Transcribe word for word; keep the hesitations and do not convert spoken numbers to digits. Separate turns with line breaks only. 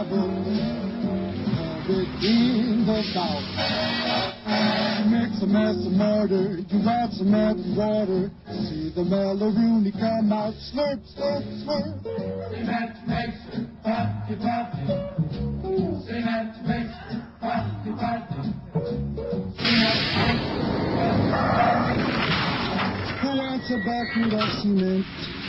travel, between the south. She makes a mess of murder, you got some empty water. See the Mellorini come out, slurp, slurp, slurp.
Cement makes party, party. Cement makes party, party. Cement makes party, party.
Who wants a bucket of cement?